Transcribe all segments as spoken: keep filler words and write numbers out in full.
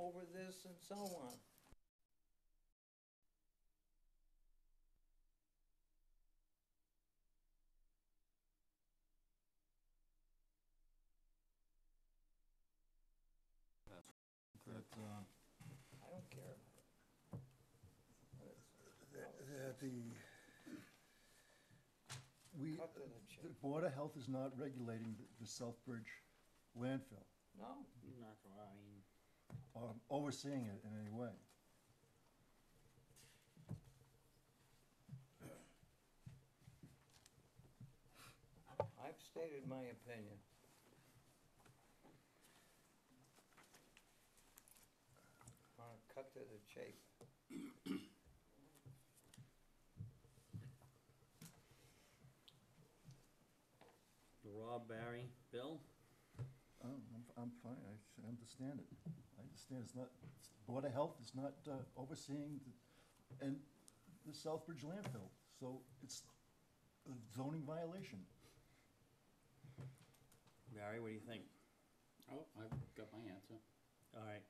over this and so on. That, uh, I don't care about it. But it's- that the, we, Cut to the the chase. Board of Health is not regulating the- the Southbridge landfill, No, Not, I mean, or overseeing it in any way. I've stated my opinion. Want to cut to the chase. Rob, Barry, Bill? Oh, I'm, I'm fine, I s- understand it. I understand it's not, it's- Board of Health is not uh, overseeing the, and the Southbridge landfill, so it's a zoning violation. Barry, what do you think? Oh, I've got my answer. All right.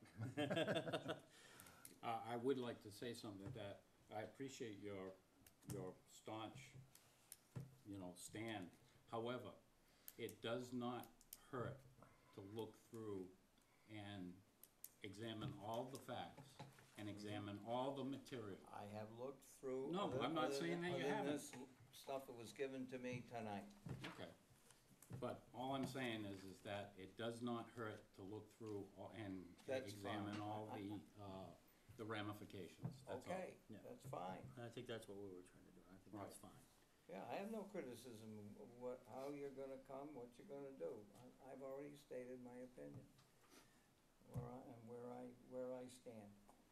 Uh, I would like to say something that I appreciate your, your staunch, you know, stand. However, it does not hurt to look through and examine all the facts and examine all the material. I have looked through. No, other- I'm not other saying than- that you other than haven't. this Stuff that was given to me tonight. Okay. But all I'm saying is, is that it does not hurt to look through all- and That's examine fine. all the, uh, the ramifications, that's all. Okay, Yeah. that's fine. I think that's what we were trying to do. I think that's Right. fine. Yeah, I have no criticism of what, how you're gonna come, what you're gonna do. I, I've already stated my opinion. Where I, and where I, where I stand.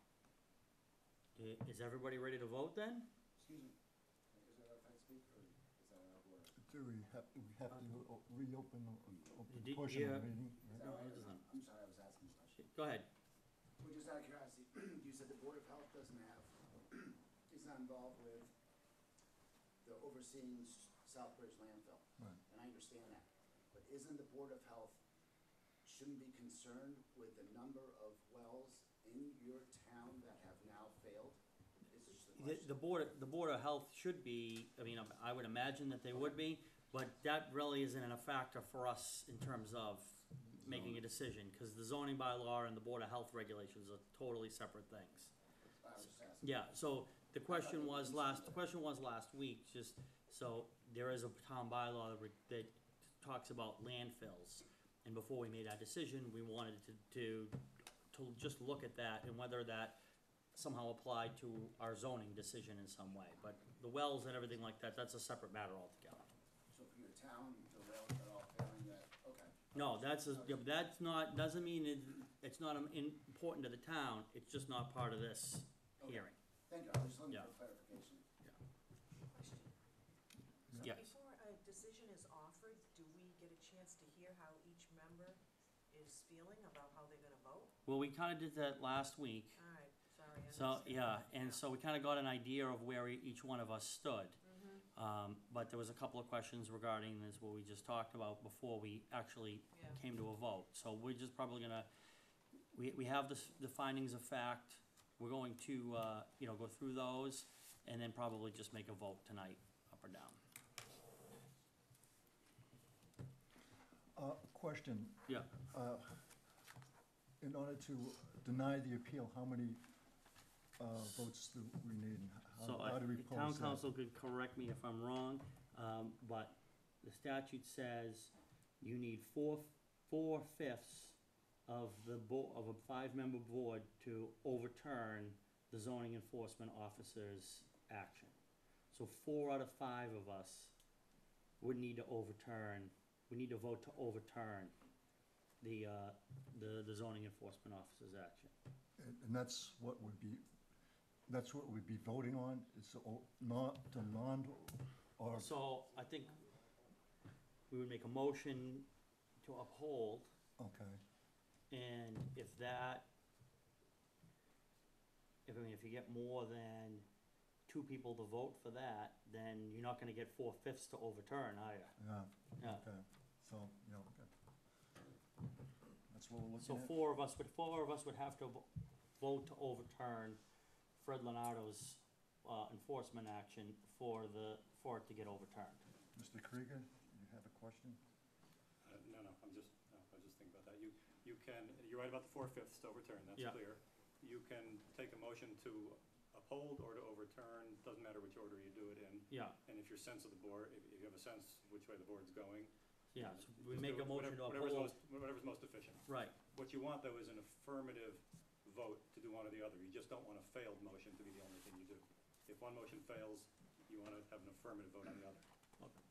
I- Is everybody ready to vote then? Excuse me, is that if I speak, or is that out of order? Do we have, we have to o- reopen the open Did- portion of yeah. the meeting? Is that No, right? it doesn't. I'm sorry, I was asking a question. Go ahead. Well, just out of curiosity, you said the Board of Health doesn't have, is not involved with the overseeing S- Southbridge landfill, Right. and I understand that. But isn't the Board of Health, shouldn't be concerned with the number of wells in your town that have now failed? Is just the The, question. the board, the Board of Health should be, I mean, I would imagine that they would be, but that really isn't a factor for us in terms of making a decision, because the zoning bylaw and the Board of Health regulations are totally separate things. I was just asking. Yeah, so the question was last, the question was last week, just, so there is a town bylaw that re- that talks about landfills. And before we made our decision, we wanted to, to, to just look at that and whether that somehow applied to our zoning decision in some way. But the wells and everything like that, that's a separate matter altogether. So for your town, the wells that are all failing, that, okay. No, that's, a- yeah, but that's not, doesn't mean it, it's not um, in- important to the town, it's just not part of this Okay. hearing. Thank you, I was just looking Yeah. for clarification. Question. So Yes. before a decision is offered, do we get a chance to hear how each member is feeling about how they're gonna vote? Well, we kinda did that last week. All right, sorry. I So, understand. yeah, and so we kinda got an idea of where e- each one of us stood. Mhm. Um, but there was a couple of questions regarding this, what we just talked about before we actually Yeah. came to a vote. So we're just probably gonna, we, we have the, s- the findings of fact, we're going to, uh, you know, go through those, and then probably just make a vote tonight, up or down. Uh, question, Yeah, uh, in order to deny the appeal, how many, uh, votes do we need? and so How, I, how do we the pose town that? council could correct me if I'm wrong, um, but the statute says you need four, four fifths of the bo- of a five-member board to overturn the zoning enforcement officer's action. So four out of five of us would need to overturn, we need to vote to overturn the, uh, the, the zoning enforcement officer's action. And and that's what would be, that's what we'd be voting on, is o- not, to non, or, So I think we would make a motion to uphold, okay, and if that, if, I mean, if you get more than two people to vote for that, then you're not gonna get four fifths to overturn, are you? yeah, Yeah. okay, so, you know, okay. That's what we're So looking at? four of us, but four of us would have to vo- vote to overturn Fred Leonardo's, uh, enforcement action for the, for it to get overturned. Mister Krieger, you have a question? Uh, no, no, I'm just, no, I was just thinking about that. You, you can, you're right about the four-fifths to overturn, that's Yeah. clear. You can take a motion to uphold or to overturn, doesn't matter which order you do it in. Yeah, And if your sense of the board, if if you have a sense which way the board's going. yeah, you so just we do make a it motion whatever- to whatever's uphold, most- Whatever's most efficient. right, What you want, though, is an affirmative vote to do one or the other. You just don't want a failed motion to be the only thing you do. If one motion fails, you want to have an affirmative vote on the other. okay.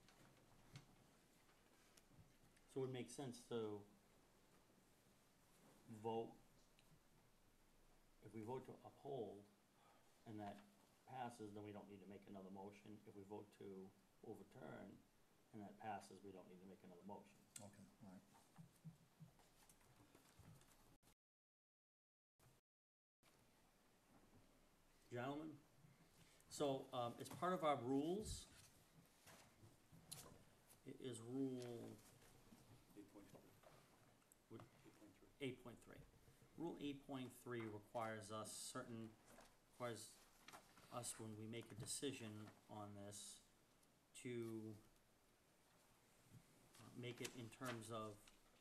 So it would make sense to vote, if we vote to uphold and that passes, then we don't need to make another motion. If we vote to overturn and that passes, we don't need to make another motion. Okay, all right. Gentlemen, so, um, as part of our rules, it is rule Eight point three. Would- Eight point three. eight point three. Rule eight point three requires us certain, requires us, when we make a decision on this, to uh, make it in terms of,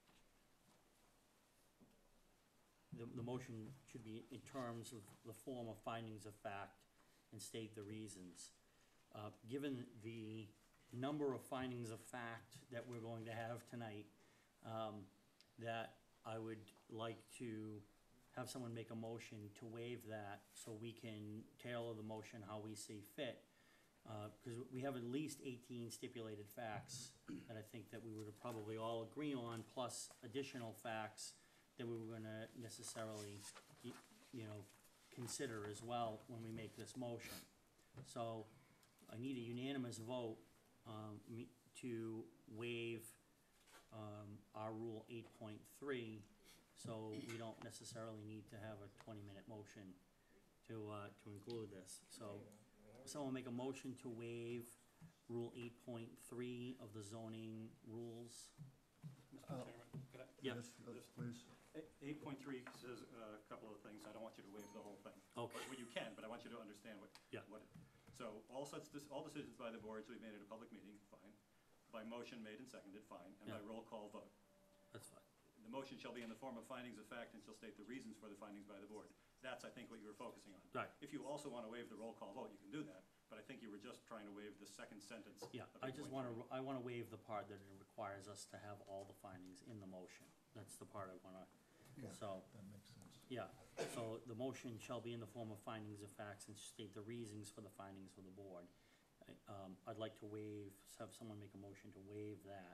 the, the motion should be in terms of the form of findings of fact and state the reasons. Uh, given the number of findings of fact that we're going to have tonight, um, that I would like to have someone make a motion to waive that, so we can tailor the motion how we see fit. Uh, cause we have at least eighteen stipulated facts that I think that we would probably all agree on, plus additional facts that we were gonna necessarily, y- you know, consider as well when we make this motion. So, I need a unanimous vote, um, me, to waive, um, our rule eight point three, so we don't necessarily need to have a twenty-minute motion to, uh, to include this. So, someone make a motion to waive rule eight point three of the zoning rules? Mister Uh, Chairman, could I? Yeah. Yes, uh, please. Eight point three says uh, a couple of things. I don't want you to waive the whole thing. Okay. Well, you can, but I want you to understand what. Yeah. What, it- so all such, dis- all decisions by the boards we made at a public meeting, fine. By motion made and seconded, fine, and by Yeah. roll call vote. That's fine. The motion shall be in the form of findings of fact and shall state the reasons for the findings by the board. That's, I think, what you were focusing on. Right. If you also want to waive the roll call vote, you can do that, but I think you were just trying to waive the second sentence. Yeah, of I just 8.3. wanna, I wanna waive the part that it requires us to have all the findings in the motion. That's the part I wanna, Yeah, so, that makes sense. yeah. So the motion shall be in the form of findings of facts and state the reasons for the findings for the board. I- Um, I'd like to waive, have someone make a motion to waive that.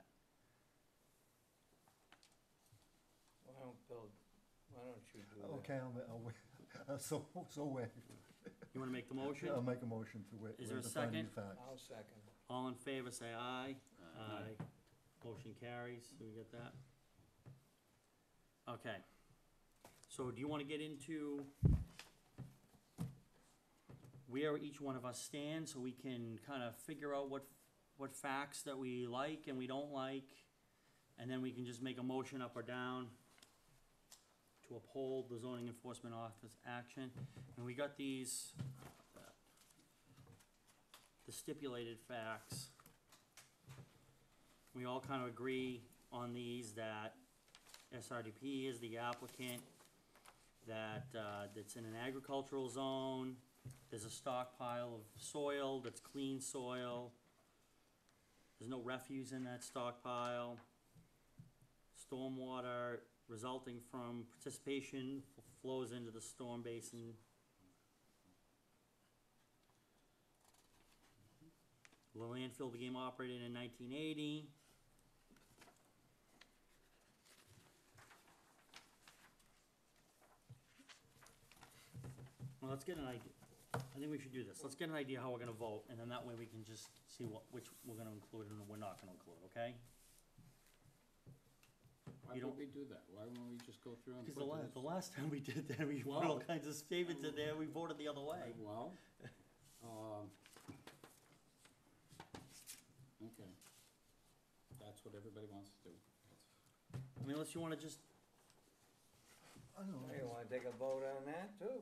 Why don't, Bill, why don't you do that? Okay, I'll, ma- I'll, wa- uh, so, so waive. You wanna make the motion? I'll make a motion to wa- Is there waive a the finding second? of facts. I'll second. All in favor, say aye. Aye. Motion carries, do we get that? Okay. So do you wanna get into where each one of us stands, so we can kinda figure out what, what facts that we like and we don't like? And then we can just make a motion up or down to uphold the zoning enforcement office action. And we got these, uh, the stipulated facts. We all kind of agree on these, that S R D P is the applicant, that, uh, that's in an agricultural zone, there's a stockpile of soil that's clean soil, there's no refuse in that stockpile, stormwater resulting from participation f- flows into the storm basin. The landfill became operated in nineteen eighty. Well, let's get an idea, I think we should do this, let's get an idea how we're gonna vote, and then that way we can just see what, which we're gonna include and we're not gonna include, okay? Why You would don't- we do that? Why won't we just go through and Because put the la- those- the last time we did that, we put all Well- kinds of statements in there, we voted the other way. Well, um, okay. That's what everybody wants to do. That's- I mean, unless you wanna just I don't know. You wanna take a vote on that too?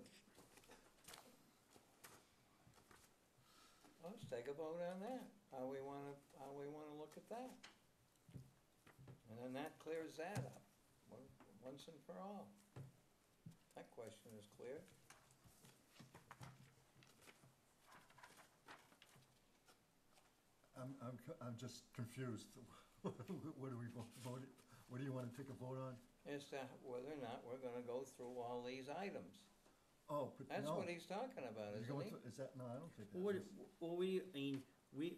Let's take a vote on that, how we wanna, how we wanna look at that. And then that clears that up, one- once and for all. That question is clear. I'm, I'm, co- I'm just confused. What do we vo- vote, it- what do you wanna take a vote on? As to whether or not we're gonna go through all these items. Oh, but That's no. what he's talking about, You're isn't going he? through- Is that, no, I don't think that What, was. what we, I mean, we,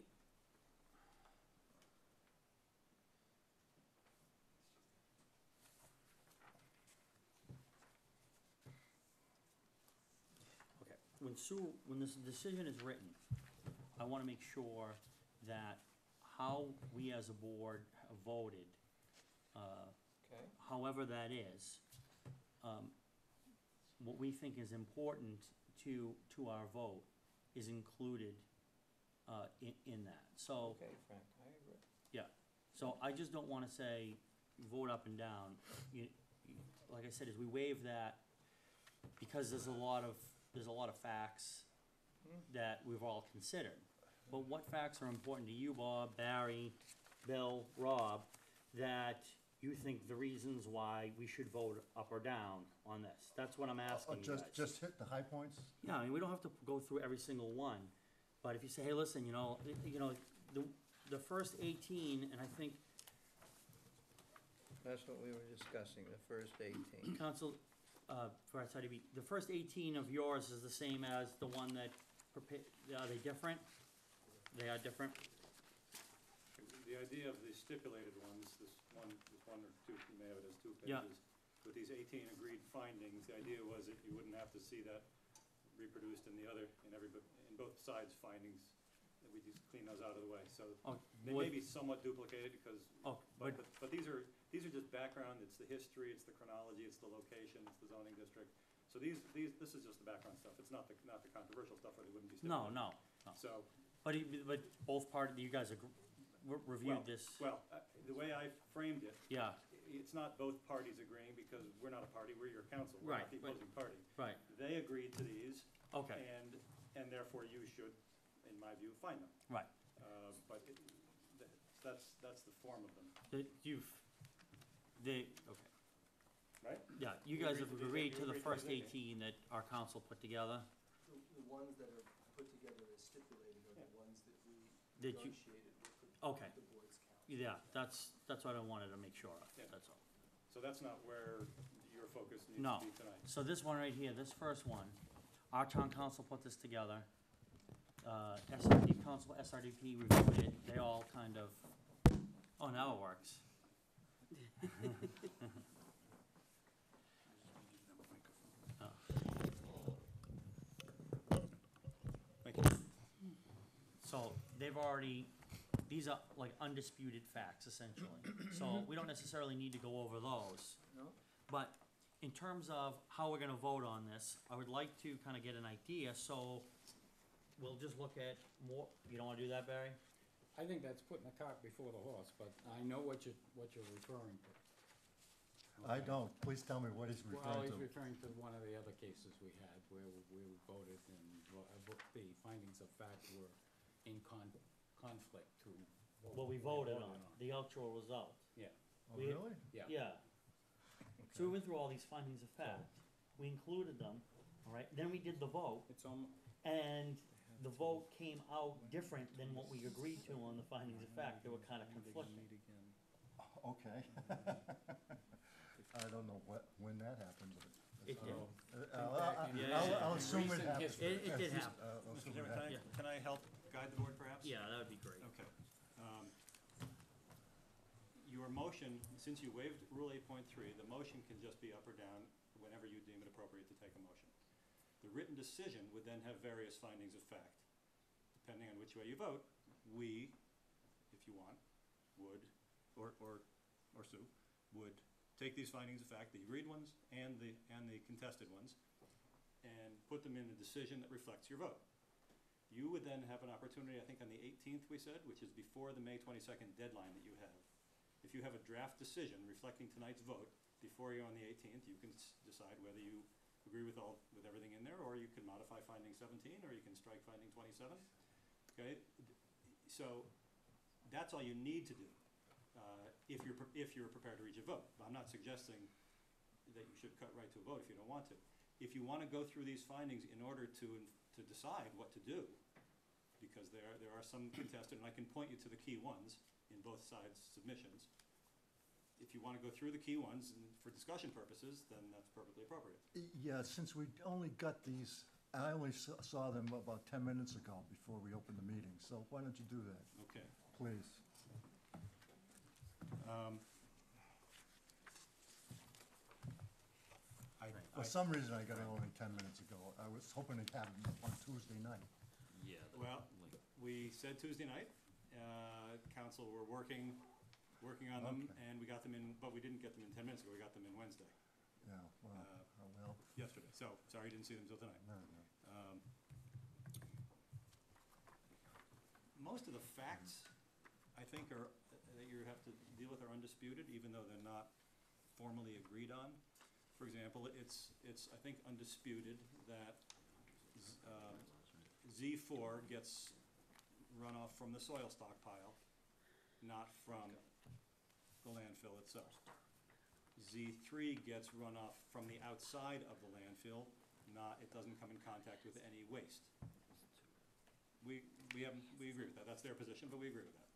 okay, when Sue, when this decision is written, I wanna make sure that how we as a board have voted, uh, Okay, however that is, um, what we think is important to, to our vote is included, uh, in, in that. So, okay, Frank, I agree. so I just don't wanna say, vote up and down. You, you, like I said, is we waive that because there's a lot of, there's a lot of facts Hmm. that we've all considered. But what facts are important to you, Bob, Barry, Bill, Rob, that you think the reasons why we should vote up or down on this? That's what I'm Oh, asking you just, guys. just hit the high points? Yeah, I mean, we don't have to go through every single one, but if you say, hey, listen, you know, y- you know, the, the first eighteen, and I think That's what we were discussing, the first eighteen. Council, uh, for S I D B, the first eighteen of yours is the same as the one that prepa- are they different? They are different? The idea of the stipulated ones, this one, this one or two, you may have it as two Yeah. pages, with these eighteen agreed findings, the idea was that you wouldn't have to see that reproduced in the other, in every, bo- in both sides' findings, that we just clean those out of the way, so Oh, they would- may be somewhat duplicated, because, Oh, but, but, but, but these are, these are just background, it's the history, it's the chronology, it's the location, it's the zoning district. So these, these, this is just the background stuff, it's not the, not the controversial stuff, or they wouldn't be no, stipulated. no, no. So, But, it- but both part, you guys agree, re- reviewed this, well, uh, the way I framed it, yeah, it's not both parties agreeing, because we're not a party, we're your council, we're not Right, the right. opposing party. right, They agreed to these, okay, and, and therefore you should, in my view, find them. right. Uh, But it, th- that's, that's the form of them, That you've, they, okay. right? Yeah, you You guys agreed have to these, agreed you to the agreed to first these, eighteen that our council put together, The, the ones that are put together as stipulated are the ones that we That you- negotiated with the, okay, the board's council. yeah, that's, that's what I wanted to make sure of, Yeah. that's all. So that's not where your focus needs No. to be tonight. So this one right here, this first one, our town council put this together. Uh, S R D council, S R D P reviewed it, they all kind of, oh, now it works. Oh. Thank you. So they've already, these are like undisputed facts essentially, so we don't necessarily need to go over those. No? But in terms of how we're gonna vote on this, I would like to kinda get an idea, so we'll just look at more, you don't wanna do that, Barry? I think that's putting the cart before the horse, but I know what you, what you're referring to. I Okay. don't, please tell me what he's Well, referring he's to. referring to one of the other cases we had where we voted and vo- uh, vo- the findings of fact were in con- conflict to what What we voted on, the actual result. Yeah, Oh, we- really? yeah. Yeah. So we went through all these findings of fact, we included them, alright, then we did the vote, It's almo- and the vote came out different than what we agreed to on the findings of fact, they were kinda conflicting. Okay. I don't know what, when that happened, but. It did. Uh, Think I'll, back I'll- in Yeah, I'll, yeah, I'll in assume it recent happened. history. It, it did happen, Uh, I'll Mister assume it Chairman, can I, happened. can I help guide the board perhaps? yeah, that would be great. Okay. Um, Your motion, since you waived Rule eight point three, the motion can just be up or down whenever you deem it appropriate to take a motion. The written decision would then have various findings of fact. Depending on which way you vote, we, if you want, would, or, or, or Sue, would take these findings of fact, the agreed ones and the, and the contested ones, and put them in a decision that reflects your vote. You would then have an opportunity, I think on the eighteenth we said, which is before the May twenty-second deadline that you have. If you have a draft decision reflecting tonight's vote, before you on the eighteenth, you can s- decide whether you agree with all, with everything in there, or you can modify finding seventeen, or you can strike finding twenty-seven. Okay, so that's all you need to do, uh, if you're, pre- if you're prepared to reach a vote. I'm not suggesting that you should cut right to a vote if you don't want to. If you wanna go through these findings in order to, to decide what to do, because there, there are some contested, and I can point you to the key ones in both sides' submissions. If you wanna go through the key ones and for discussion purposes, then that's perfectly appropriate. Yeah, since we only got these, I only saw- saw them about ten minutes ago before we opened the meeting, so why don't you do that, Okay. please? Um, I, For I, some reason, I got it only ten minutes ago. I was hoping to have them on Tuesday night. Yeah. the well, link. we said Tuesday night, uh, council were working, working on them, Okay. and we got them in, but we didn't get them in ten minutes ago, we got them in Wednesday, Yeah, well, Uh, oh, well, yesterday, so, sorry you didn't see them till tonight. no, no. Um, Most of the facts, I think, are, that you have to deal with are undisputed, even though they're not formally agreed on. For example, it's, it's, I think, undisputed that Z- um, Z four gets runoff from the soil stockpile, not from the landfill itself. Z three gets runoff from the outside of the landfill, not, it doesn't come in contact with any waste. We, we haven't, we agree with that, that's their position, but we agree with that.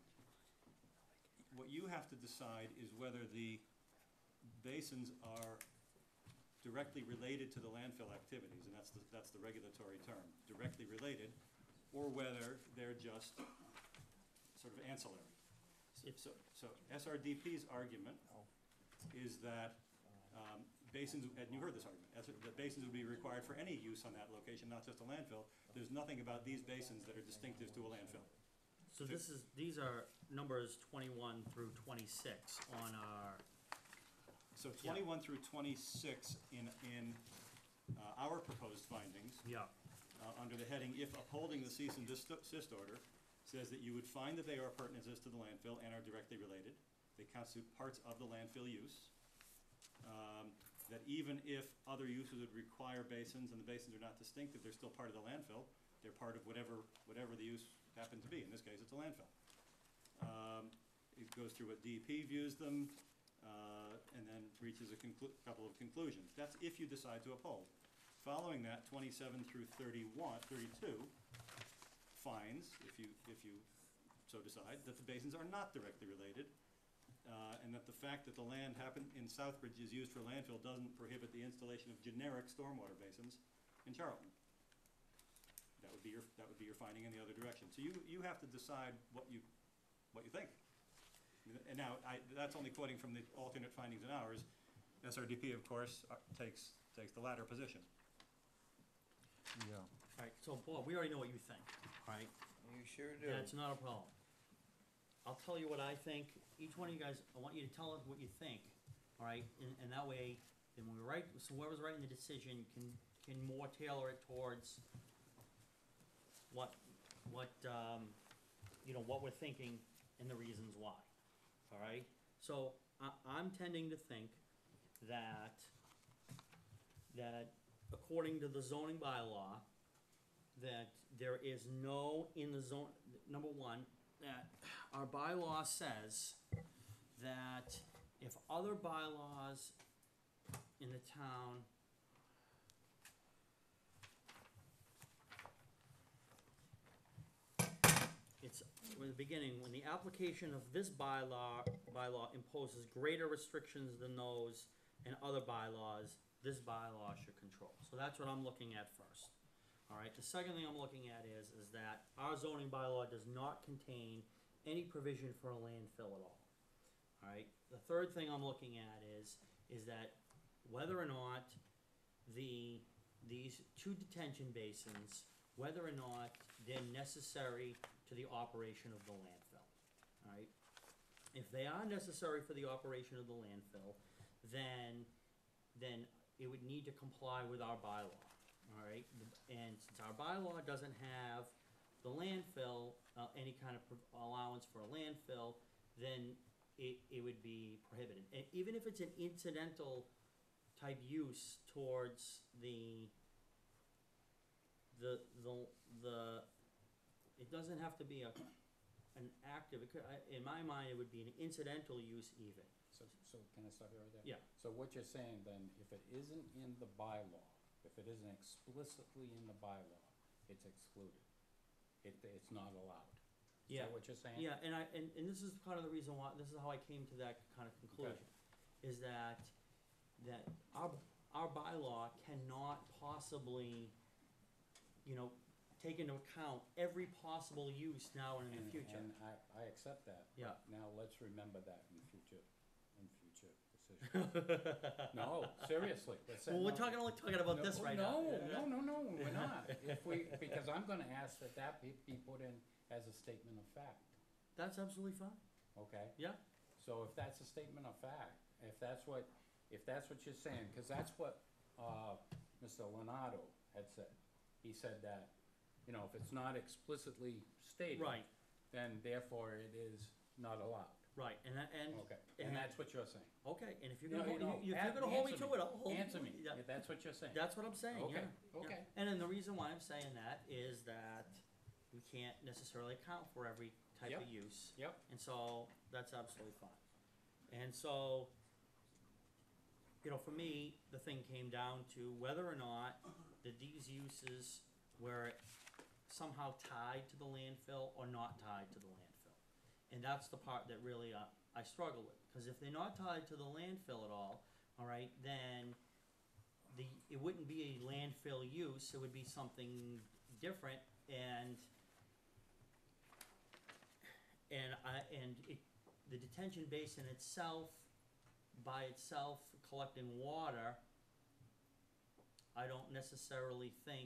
What you have to decide is whether the basins are directly related to the landfill activities, and that's the, that's the regulatory term, directly related, or whether they're just sort of ancillary. So, so S R D P's argument is that, um, basins, and you heard this argument, as- that basins would be required for any use on that location, not just a landfill. There's nothing about these basins that are distinctive to a landfill. So this is, these are numbers twenty-one through twenty-six on our, So twenty-one through twenty-six in, in, uh, our proposed findings, yeah, uh, under the heading, if upholding the cease and desist desist order, says that you would find that they are pertinences to the landfill and are directly related. They constitute parts of the landfill use. Um, that even if other uses would require basins and the basins are not distinctive, they're still part of the landfill. They're part of whatever, whatever the use happened to be. In this case, it's a landfill. Um, it goes through what D E P views them, uh, and then reaches a conclu- couple of conclusions. That's if you decide to uphold. Following that, twenty-seven through thirty-one, thirty-two finds, if you, if you so decide, that the basins are not directly related, uh, and that the fact that the land happened in Southbridge is used for landfill doesn't prohibit the installation of generic stormwater basins in Charlton. That would be your, that would be your finding in the other direction. So you, you have to decide what you, what you think. And now, I, that's only quoting from the alternate findings in ours. S R D P, of course, uh, takes, takes the latter position. Yeah. alright, so Bob, we already know what you think, right? You sure do. That's not a problem. I'll tell you what I think, each one of you guys, I want you to tell us what you think, alright? And, and that way, then when we write, so whoever's writing the decision can, can more tailor it towards what, what, um, you know, what we're thinking and the reasons why, alright? So, I, I'm tending to think that, that according to the zoning bylaw, that there is no, in the zone, number one, that our bylaw says that if other bylaws in the town it's, in the beginning, when the application of this bylaw, bylaw imposes greater restrictions than those in other bylaws, this bylaw should control. So that's what I'm looking at first. Alright, the second thing I'm looking at is, is that our zoning bylaw does not contain any provision for a landfill at all. Alright, the third thing I'm looking at is, is that whether or not the, these two detention basins, whether or not they're necessary to the operation of the landfill, alright? If they are necessary for the operation of the landfill, then, then it would need to comply with our bylaw, alright? And since our bylaw doesn't have the landfill, uh, any kind of prov- allowance for a landfill, then it, it would be prohibited. And even if it's an incidental type use towards the, the, the, the, it doesn't have to be a, an active, it could, I, in my mind, it would be an incidental use even. So, so can I stop you right there? Yeah. So what you're saying then, if it isn't in the bylaw, if it isn't explicitly in the bylaw, it's excluded. It, it's not allowed. Is Yeah. that what you're saying? Yeah, and I, and, and this is part of the reason why, this is how I came to that kind of conclusion, is that, that our, our bylaw cannot possibly, you know, take into account every possible use now and in the And- future. And I, I accept that. but Yeah. Now, let's remember that in future, in future decisions. No, seriously, let's say. Well, we're no. talking, only talking about No, this right now. No, no, no, no, we're not. If we, because I'm gonna ask that that be, be put in as a statement of fact, That's absolutely fine, okay? yeah, So if that's a statement of fact, if that's what, if that's what you're saying, cause that's what, uh, Mister Leonardo had said. He said that, you know, if it's not explicitly stated. right, Then therefore it is not allowed, right, and, that- and, okay? and- And that's what you're saying. okay, and if you're No, gonna, hold- no, you- if a- you're gonna hold me answer to it, I'll hold. Answer me, yeah, if that's what you're saying. That's what I'm saying, yeah. Okay, yeah. okay. And then the reason why I'm saying that is that we can't necessarily account for every type of Yep. use. Yep. And so, that's absolutely fine. And so, you know, for me, the thing came down to whether or not that these uses were somehow tied to the landfill or not tied to the landfill. And that's the part that really uh, I struggle with, because if they're not tied to the landfill at all, all right, then the, it wouldn't be a landfill use, it would be something different, and and I, and it, the detention basin itself, by itself, collecting water, I don't necessarily think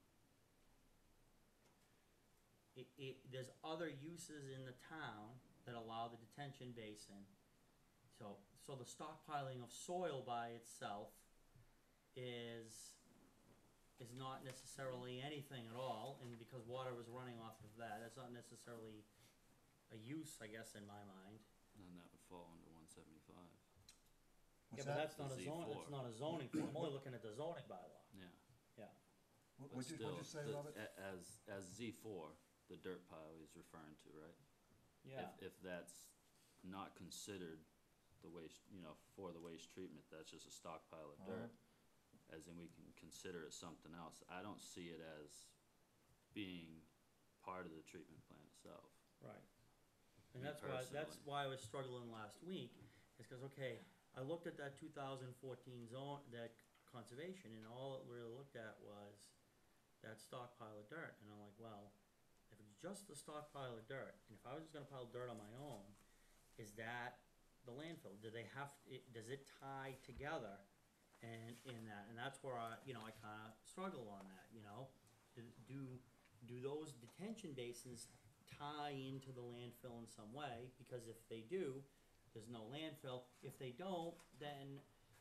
it, it, there's other uses in the town that allow the detention basin. So, so the stockpiling of soil by itself is, is not necessarily anything at all, and because water was running off of that, that's not necessarily a use, I guess, in my mind. And that would fall under one seventy-five. Yeah, What's but that? that's not a The zone, Z that's four. not a zoning thing, I'm only looking at the zoning bylaw, Yeah. yeah. What- But What'd you, still, what'd you say, the- Robert? a- as, as Z four, the dirt pile he's referring to, right? Yeah, If, if that's not considered the waste, you know, for the waste treatment, that's just a stockpile of dirt. As in, we can consider it something else. I don't see it as being part of the treatment plant itself. right. And Me that's why, that's personally. why I was struggling last week, is cause, okay, I looked at that two thousand fourteen zone, that conservation, and all it really looked at was that stockpile of dirt, and I'm like, well, if it's just the stockpile of dirt, and if I was just gonna pile dirt on my own, is that the landfill? Do they have, it, does it tie together and in that, and that's where I, you know, I kinda struggle on that, you know? Do, do, do those detention basins tie into the landfill in some way? Because if they do, there's no landfill. If they don't, then,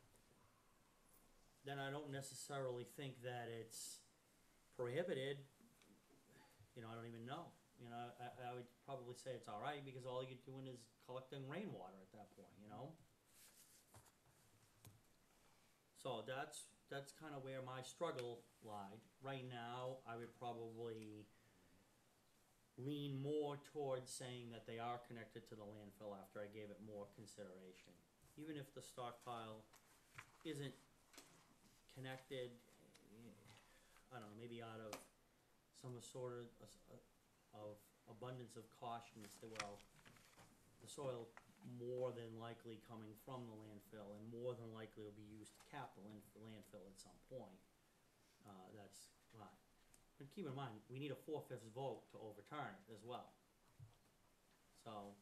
then I don't necessarily think that it's prohibited. You know, I don't even know. You know, I, I would probably say it's all right, because all you're doing is collecting rainwater at that point, you know? So that's, that's kinda where my struggle lied. Right now, I would probably lean more towards saying that they are connected to the landfill after I gave it more consideration. Even if the stockpile isn't connected, eh, I don't know, maybe out of some sort of, of abundance of caution, say, well, the soil more than likely coming from the landfill, and more than likely will be used to cap the land- landfill at some point. Uh, that's fine. But keep in mind, we need a four-fifths vote to overturn it as well. So.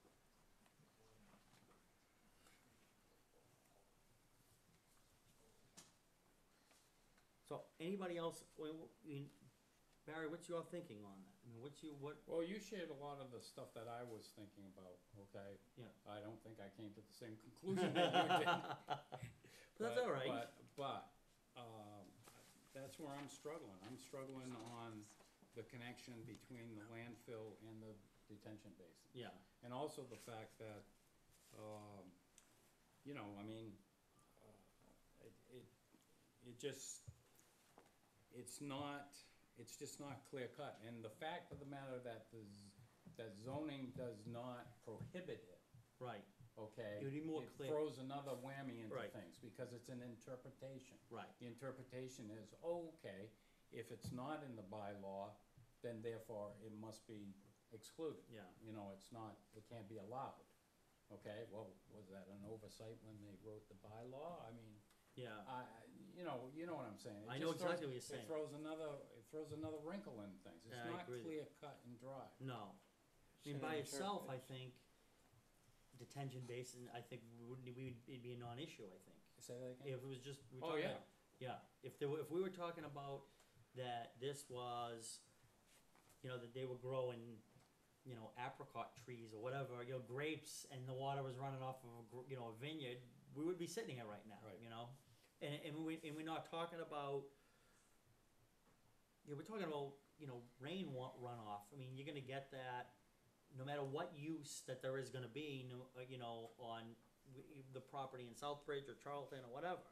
So, anybody else, wait, w- I mean, Barry, what's your thinking on that? I mean, what's your, what, Well, you shared a lot of the stuff that I was thinking about, okay? Yeah. I don't think I came to the same conclusion that you did. but that's all right. But, but, um, that's where I'm struggling. I'm struggling on the connection between the landfill and the detention basin. Yeah, And also the fact that, um, you know, I mean, uh, it, it, it just, it's not, it's just not clear cut. And the fact of the matter that the, z- that zoning does not prohibit it, Right, okay? It would be more it clear. throws another whammy into Right. things, because it's an interpretation. right, The interpretation is, oh, okay, if it's not in the bylaw, then therefore it must be excluded. yeah. You know, it's not, it can't be allowed. Okay, well, was that an oversight when they wrote the bylaw? I mean, Yeah, I, I- you know, you know what I'm saying. It I know just throws- exactly what you're saying. It throws another, it throws another wrinkle in things. It's Yeah, I not agree. clear cut and dry. no. I It's mean, an by itself, I interpretation. think detention basin, I think wouldn't, we would, it'd be a non-issue, I think. Say that again? If it was just, we were Oh, talking, yeah. yeah, if there were, if we were talking about that this was, you know, that they were growing, you know, apricot trees or whatever, you know, grapes, and the water was running off of a, gr- you know, a vineyard, we would be sitting here right now, Right. you know? And, and we, and we're not talking about, yeah, we're talking about, you know, rain wa- runoff, I mean, you're gonna get that, no matter what use that there is gonna be, no, uh, you know, on w- the property in Southbridge or Charlton or whatever.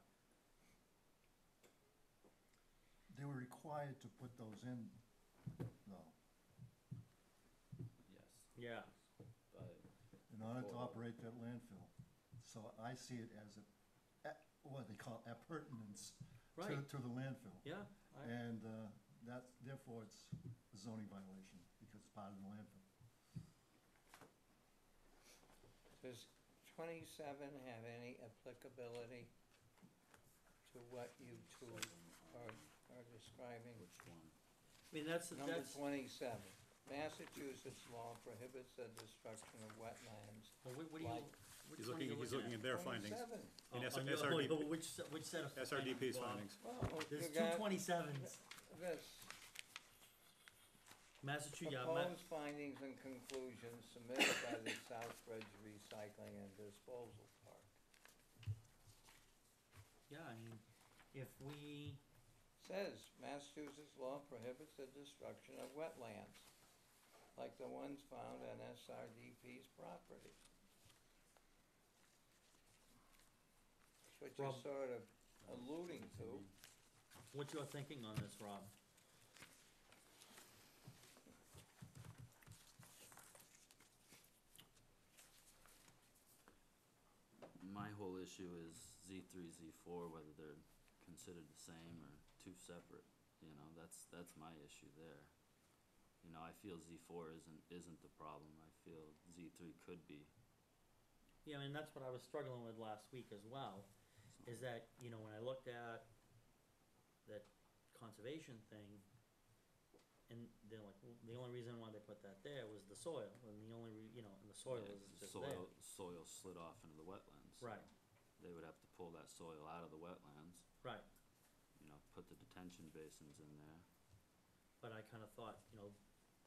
They were required to put those in, though, Yes, Yeah. but in order to Well- operate that landfill. So I see it as a, a- what they call appurtenance to, Right, to the landfill. yeah, I, And, uh, that, therefore it's a zoning violation, because it's part of the landfill. Does twenty-seven have any applicability to what you two are, are describing? which one? I mean, that's, Number that's, twenty-seven, Massachusetts law prohibits the destruction of wetlands. well, what, what do you, Like- which He's one are looking, you he's looking looking at? at their findings. twenty-seven. In Oh, S- oh, you- S R D P. oh, which, se- which set of S R D P's Bob? findings. Well, There's you two got twenty-sevens, this, Massachusetts, yeah, Ma- proposed findings and conclusions submitted by the Southbridge Recycling and Disposal Park. yeah, I mean, if we, Says Massachusetts law prohibits the destruction of wetlands, like the ones found on S R D P's property. Which Rob- is sort of alluding to, what's your thinking on this, Rob? My whole issue is Z three, Z four, whether they're considered the same or two separate, you know, that's, that's my issue there. You know, I feel Z four isn't, isn't the problem, I feel Z three could be. Yeah, I mean, that's what I was struggling with last week as well, is that, you know, when I looked at that conservation thing, and they're like, well, the only reason why they put that there was the soil, and the only, re- you know, and the soil Yeah, is 'cause just soil, there. soil slid off into the wetlands. Right, They would have to pull that soil out of the wetlands, right, you know, put the detention basins in there. but I kinda thought, you know,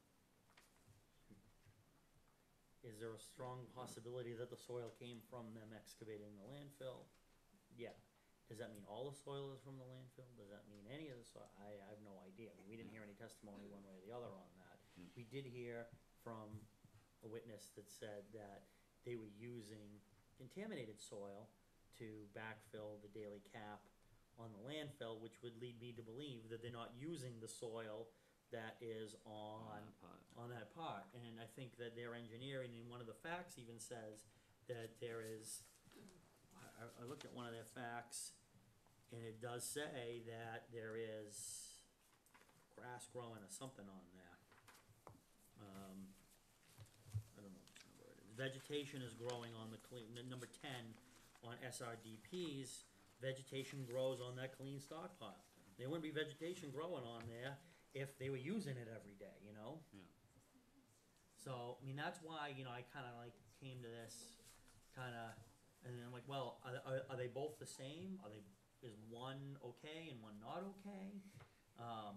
is there a strong possibility that the soil came from them excavating the landfill? Yeah. Does that mean all the soil is from the landfill? Does that mean any of the soil? I, I have no idea. I mean, we didn't hear any testimony one way or the other on that. Mm. We did hear from a witness that said that they were using contaminated soil to backfill the daily cap on the landfill, which would lead me to believe that they're not using the soil that is on that part. on that part, and I think that their engineering, and one of the facts even says that there is, I, I looked at one of their facts, and it does say that there is grass growing or something on there. Um, I don't know which number it is. Vegetation is growing on the clean, the number ten on S R D Ps, vegetation grows on that clean stockpile. There wouldn't be vegetation growing on there if they were using it every day, you know? Yeah. So, I mean, that's why, you know, I kinda like came to this, kinda, and then I'm like, well, are, are, are they both the same? Are they, is one okay and one not okay? Um.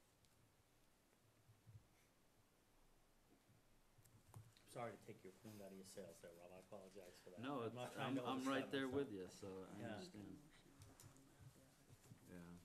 Sorry to take your wind out of your sails there, Rob, I apologize for that. No, I'm it's, not trying I'm, to I'm right overstep there myself. with you, so I Yeah. understand. Yeah.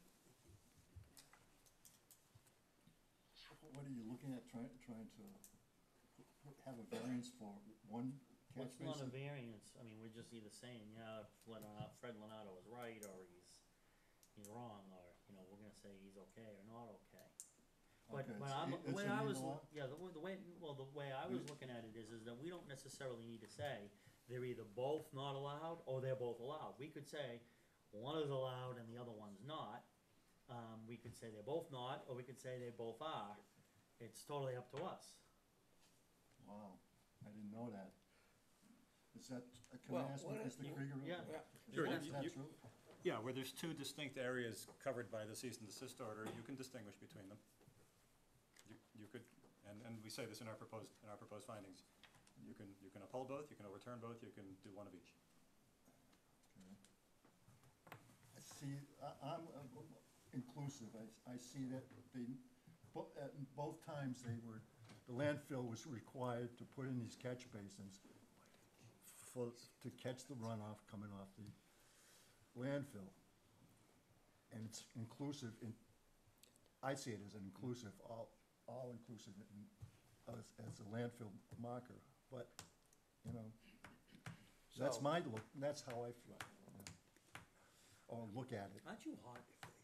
What are you looking at, trying, trying to put- have a variance for one catch What's not a basin. variance, I mean, we're just either saying, yeah, Leonardo, Fred Leonardo is right, or he's, he's wrong, or, you know, we're gonna say he's okay or not okay. But, Okay, but it's I'm, e- the it's way an I was, either loo- yeah, the way, the way, well, the way I was looking at it is, is that we don't necessarily need to say they're either both not allowed or they're both allowed. We could say one is allowed and the other one's not. Um, we could say they're both not, or we could say they both are. It's totally up to us. Wow, I didn't know that. Is that, uh, can Well, I ask what what is- Mister you- Krieger? yeah. Yeah. Sure, Is you- that you- true? Yeah, where there's two distinct areas covered by the cease and desist order, you can distinguish between them. You, you could, and, and we say this in our proposed, in our proposed findings. You can, you can uphold both, you can overturn both, you can do one of each. Okay. I see, I, I'm uh, inclusive, I, I see that they, bo- at both times they were, the landfill was required to put in these catch basins for, to catch the runoff coming off the landfill. And it's inclusive in, I see it as an inclusive, all, all inclusive in, as, as a landfill marker, but, you know, that's So- my look, that's how I feel, yeah. Or look at it. Aren't you hot?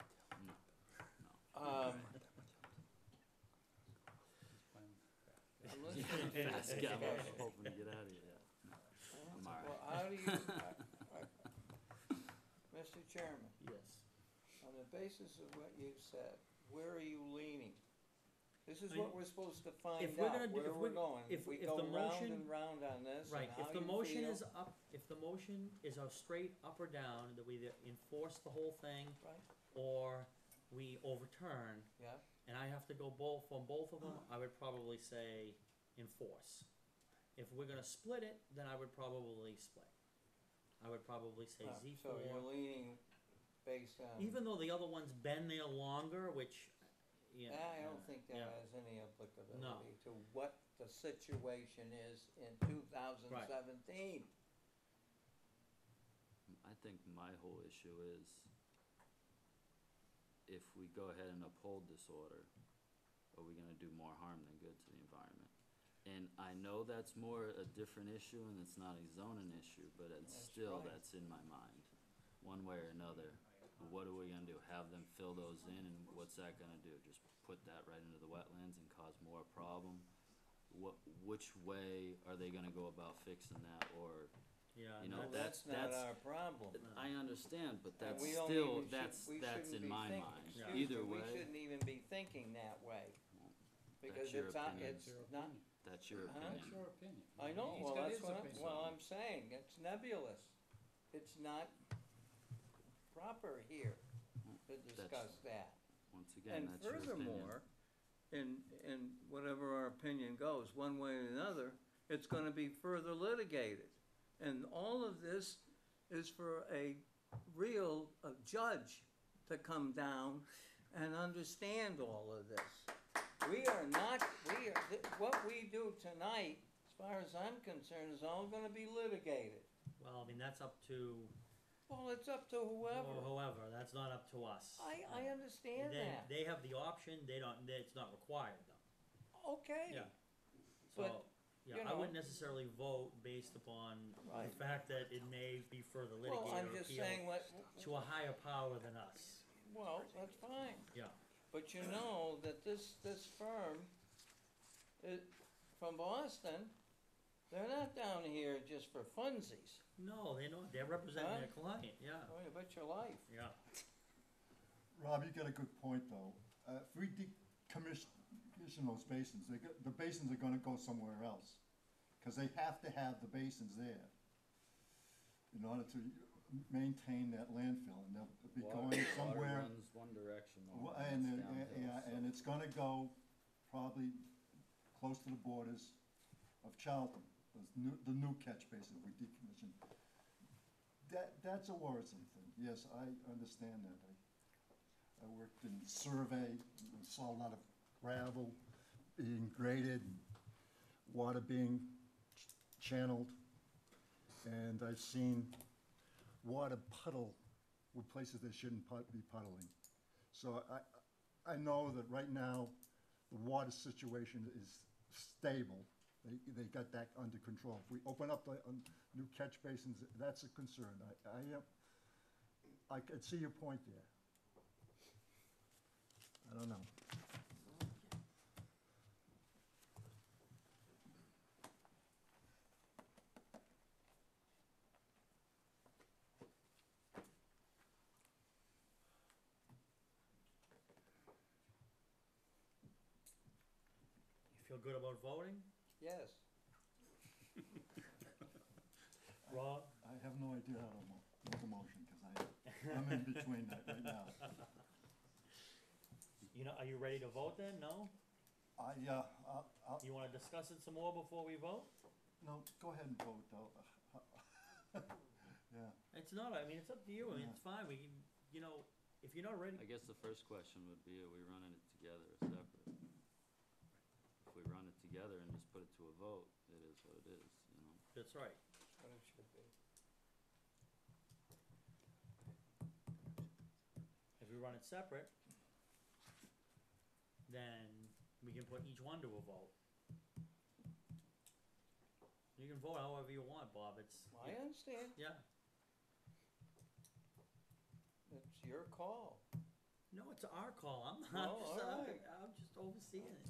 Um, I'm listening to Fast this gap, I'm discussion. hoping to get out of here, yeah. I'm all Well, right. how do you, I- I- Mister Chairman, Yes. on the basis of what you said, where are you leaning? This is I what mean, we're supposed to find if we're out, gonna do- where if we're we- going. if- We if go the round motion- and round on this, Right, and how if the you motion feel. is up, if the motion is a straight up or down, that we either enforce the whole thing, Right, or we overturn, yeah, and I have to go both, on both of them, I would probably say enforce. If we're gonna split it, then I would probably split. I would probably say Uh, Z so four, you're leaning based on. even though the other one's been there longer, which, yeah. I don't uh, think that yeah. has any applicability to what the situation is in two thousand seventeen. I think my whole issue is if we go ahead and uphold this order, are we gonna do more harm than good to the environment? And I know that's more a different issue and it's not a zoning issue, but it's That's still, right. that's in my mind, one way or another. What are we gonna do? Have them fill those in and what's that gonna do? Just put that right into the wetlands and cause more problem? What, which way are they gonna go about fixing that, or, Yeah, you and know, Well, that's, that's not that's- that's- our problem. I understand, but And that's we don't still, even should- that's, we that's shouldn't in be my think- mind. Yeah. excuse Either me, We way, shouldn't even be thinking that way, because your it's, not- opinion. it's not, that's your Huh? That's opinion. your opinion. I know, He's well, got that's his what I'm, opinion. well, I'm saying, it's nebulous. It's not proper here to discuss that. Once again, And that's your opinion. furthermore, in, in whatever our opinion goes, one way or another, it's gonna be further litigated. And all of this is for a real, a judge to come down and understand all of this. We are not, we are, th- what we do tonight, as far as I'm concerned, is all gonna be litigated. well, I mean, that's up to, Well, it's up to or whoever. whoever, that's not up to us. I, I understand They, that. they have the option, they don't, they- it's not required though. Okay. Yeah. But, So, you yeah, I know- wouldn't necessarily vote based upon the Right. fact that it may be further Well, I'm litigated or just saying appealed what, to a higher power than us. well, that's fine. Yeah. But you know that this, this firm, it, from Boston, they're not down here just for funsies. No, they know, they're representing Huh? their client, yeah, Oh, you bet your life. yeah. Rob, you got a good point, though. Uh, if we decommission commission those basins, they, go- the basins are gonna go somewhere else. Cause they have to have the basins there in order to maintain that landfill, and they'll be Water- going somewhere. Water runs one direction, Wa- though, And, it's uh, downhill, yeah, so- and it's gonna go probably close to the borders of Charlton, those new, the new catch basin we decommissioned. That, that's a worrisome thing, yes, I understand that. I, I worked in survey, and saw a lot of gravel being graded, and water being ch- channeled, and I've seen water puddle with places they shouldn't put, be puddling. So I, I know that right now, the water situation is stable, They, they got that under control. If we open up the, um, new catch basins, that's a concern. I, I, am- I could see your point there. I don't know. You feel good about voting? Yes. Rob? I have no idea how to mo- make a motion, cause I, I'm in between that right now. You know, are you ready to vote then? No? I, uh, I'll, I'll, You wanna discuss it some more before we vote? no, go ahead and vote though. Yeah, It's not, I mean, it's up to you, I mean, Yeah. it's fine, we can, you know, if you're not ready, I guess the first question would be, are we running it together or separate? If we run it together and just put it to a vote, it is what it is, you know? that's right. That's what it should be. If we run it separate, then we can put each one to a vote. You can vote however you want, Bob, it's, I understand. yeah, It's your call. no, it's our call, I'm not, Oh, just, uh, alright. I'm just overseeing it.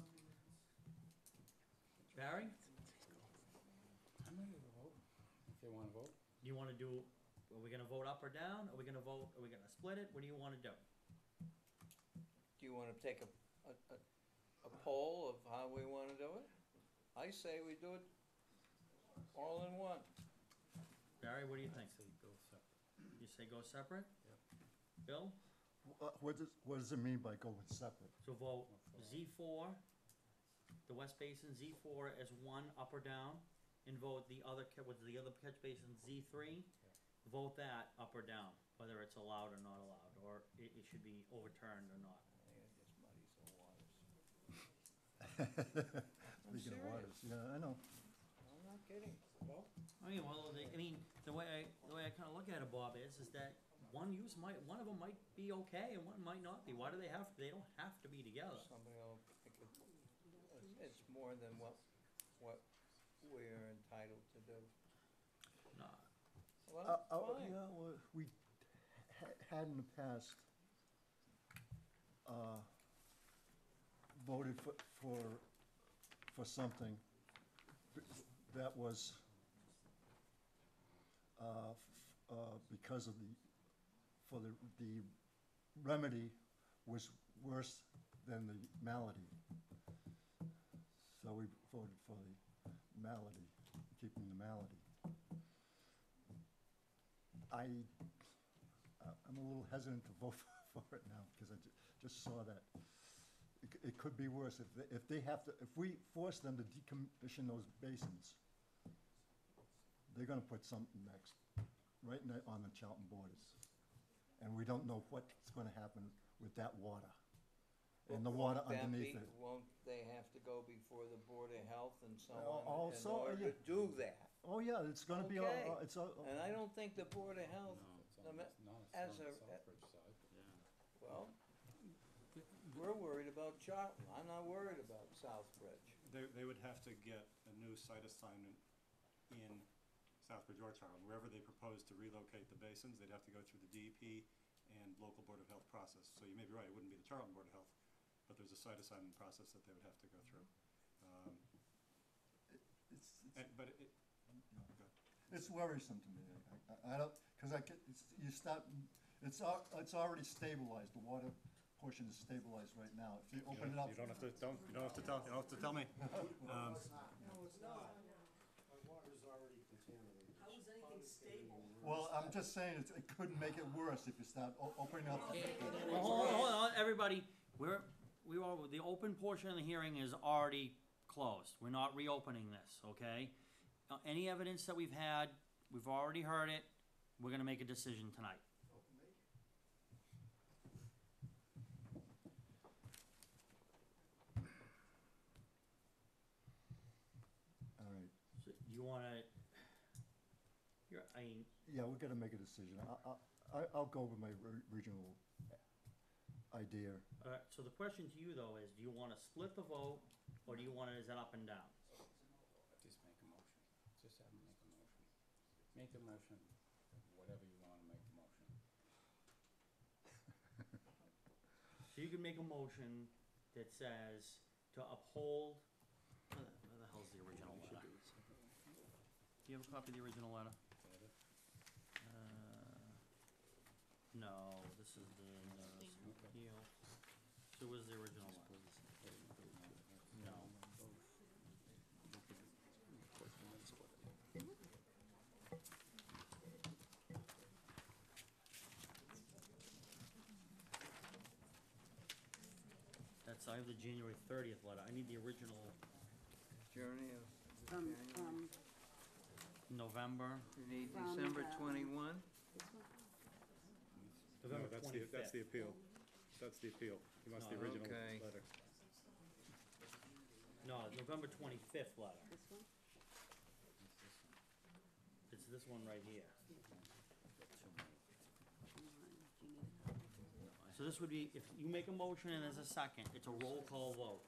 Barry, I'm ready to vote, if you wanna vote. do you wanna do, are we gonna vote up or down, are we gonna vote, are we gonna split it, what do you wanna do? Do you wanna take a, a, a, a poll of how we wanna do it? I say we do it all in one. Barry, what do you think? Say go separate. You say go separate? Yep. Bill? Wha- what does, what does it mean by going separate? So vote Z four, the West Basin Z four as one up or down, and vote the other, ca- what's the other catch basin, Z three? Vote that up or down, whether it's allowed or not allowed, or it, it should be overturned or not. It just muddies the waters. Speaking of waters, yeah, I know. I'm not kidding. Well, I mean, well, they, I mean, the way I, the way I kinda look at it, Bob, is, is that one use might, one of them might be okay and one might not be. Why do they have, they don't have to be together. somebody will pick it. It's- It's more than what, what we're entitled to do. Nah. Well, Uh, uh, fine. yeah, well, we ha- had in the past, uh, voted for, for, for something that was, uh, f- uh, because of the, for the, the remedy was worse than the malady. So we voted for the malady, keeping the malady. I, I- I'm a little hesitant to vote for it now, because I ju- just saw that. It, c- it could be worse if, they- if they have to, if we force them to decommission those basins, they're gonna put something next, right ne- on the Charlton borders. And we don't know what's gonna happen with that water, and the water Won't that underneath be- it. Won't they have to go before the Board of Health and so Al- on in also, order to yeah. do that? Oh, yeah, it's gonna be, a- Okay. uh, it's a. And I don't think the Board of Health, No, It's the on, ma- it's not, as it's on a- the Southbridge side. Yeah. well, we're worried about Charlton. I'm not worried about Southbridge. They, they would have to get a new site assignment in Southbridge or Charlton. Wherever they propose to relocate the basins, they'd have to go through the D E P and local Board of Health process. So you may be right, it wouldn't be the Charlton Board of Health, but there's a site assignment process that they would have to go through. Um, It's, and, it's, but it, it's worrisome to me. I, I, I don't, cause I get, it's, you start, it's al- it's already stabilized, the water portion is stabilized right now. If you open it up. you don't have to, don't, you don't have to tell, you don't have to tell me. Um, No, it's not. Our water's already contaminated. How is anything stable? Well, I'm just saying, it's, it could make it worse if you start o- opening up. the- Well, hold on, hold on, everybody, we're, we are, the open portion of the hearing is already closed, we're not reopening this, okay? Now, any evidence that we've had, we've already heard it, we're gonna make a decision tonight. All right, So, do you wanna, you're, I mean, yeah, we gotta make a decision. I, I, I- I'll go with my re- regional idea. alright, so the question to you though is, do you wanna split the vote, or do you want it as an up and down? Make a motion, whatever you wanna make a motion. So you can make a motion that says to uphold, where the, where the hell's the original letter? Do you have a copy of the original letter? Uh, no, this is the notice of appeal. So where's the original letter? No. That's, I have the January thirtieth letter, I need the original Journey of From, January. from November, You need from, December um, twenty-one? this one? November No, that's the, that's the twenty-fifth. appeal. That's the appeal. He wants the No, original okay. letter. No, November twenty-fifth letter, This one? it's this one right here. So this would be, if you make a motion and there's a second, it's a roll call vote.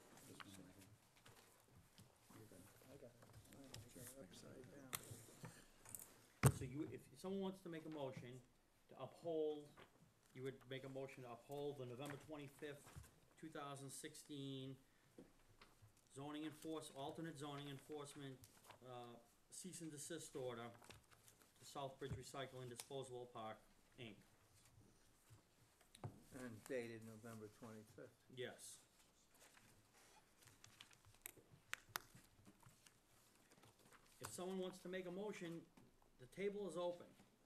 So you, if someone wants to make a motion to uphold, you would make a motion to uphold the November twenty-fifth, two thousand sixteen zoning enforce, alternate zoning enforcement, uh, cease and desist order to Southbridge Recycling Disposable Park, Incorporated. And dated November twenty-fifth. Yes. If someone wants to make a motion, the table is open.